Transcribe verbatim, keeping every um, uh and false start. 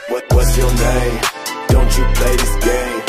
What, what's your name? Don't you play this game?